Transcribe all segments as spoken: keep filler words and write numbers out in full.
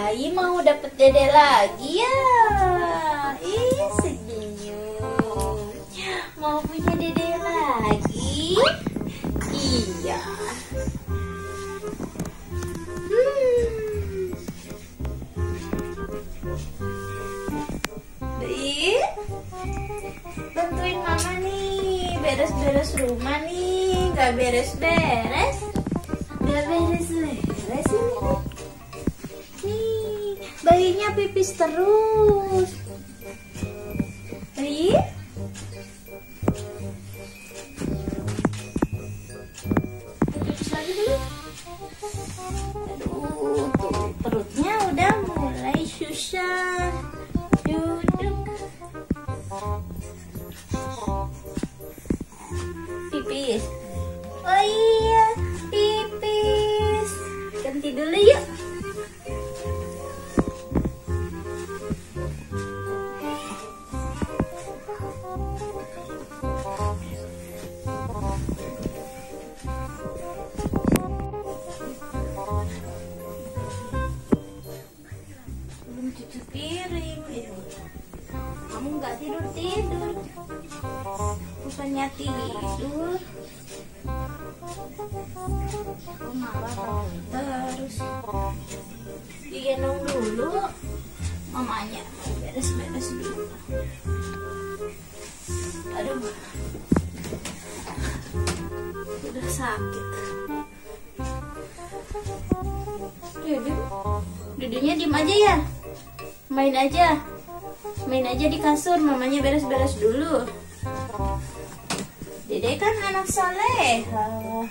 bayi mau dapet dede lagi ya. Ih, senyum. Mau punya dede lagi? Iya. Hmm. Baik. Bantuin mama nih, beres-beres rumah nih. Gak beres-beres. Gak beres-beres ini nih. Nih, bayinya pipis terus. Bayi. Pipis lagi dulu. Aduh, tuh perutnya udah mulai susah. Duduk. Pipis. Oh iya, pipis. Ganti dulu yuk. Belum cuci piring. Kamu nggak tidur tidur. Bukannya tidur. Aku malah bangun terus. Digendong dulu. Mamanya beres-beres dulu. Aduh, udah sakit. Dede, dedenya diem aja ya. Main aja. Main aja di kasur, mamanya beres-beres dulu. Dede kan anak soleha.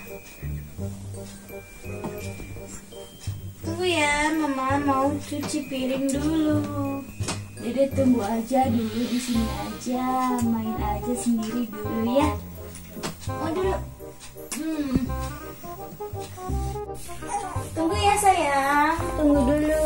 Tunggu ya, mama mau cuci piring dulu. Dede tunggu aja dulu di sini aja, main aja sendiri dulu ya. Mau dulu. Hmm. Tunggu ya sayang, tunggu dulu.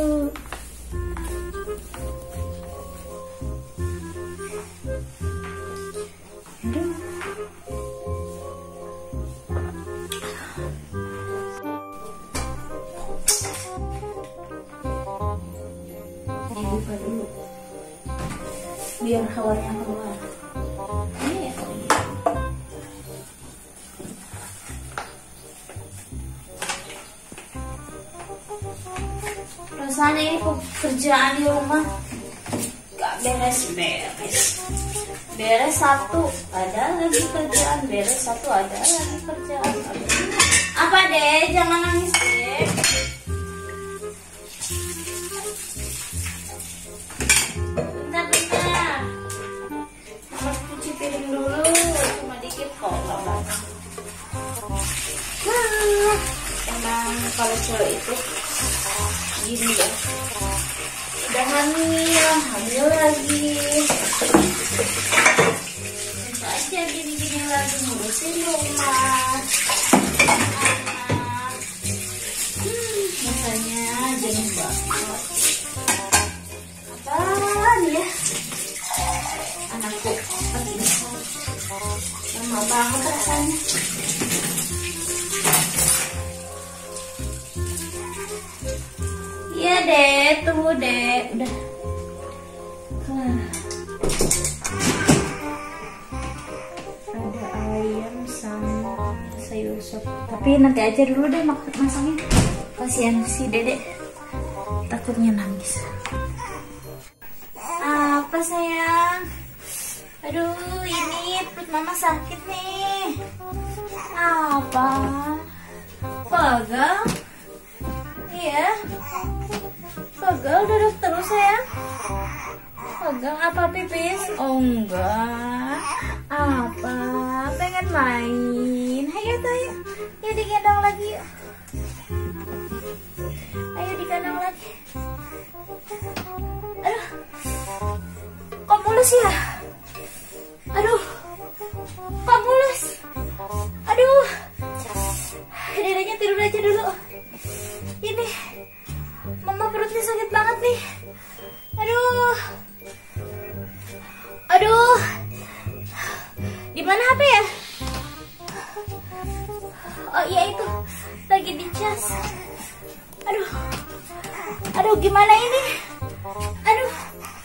Buka dulu biar hawanya keluar. Ini ya. Rasanya ini pekerjaan di rumah gak beres-beres. Beres satu, ada lagi kerjaan. Beres satu, ada lagi kerjaan. Apa deh? Jangan nangis deh. Emang kalau cewek itu gini ya, udah hamil, hamil lagi, bisa aja gini-gini lagi ngurusin rumah, anak, hmm, rasanya jenuh banget. Apaan ya, anakku lagi besar, lama banget rasanya. Iya deh, tunggu deh, udah. Ada ayam sama sayur sop. Tapi nanti aja dulu deh masaknya. Kasihan si Dedek, takutnya nangis. Apa sayang? Aduh, ini perut mama sakit nih. Apa? Pegal? Iya. Pegal duduk terus sayang. Pegal apa pipis? Oh enggak. Apa? Pengen main? Ayo tuh ayo. Yuk digendong lagi yuk. Ayo digendong lagi. Aduh. Kok mulus ya? Aduh. Kok mulus? Aduh. Dedenya tidur aja dulu. Ini mama perutnya sakit banget nih. Aduh. Aduh. Di mana H P ya? Oh iya itu lagi dicas. Aduh, aduh gimana ini? Aduh,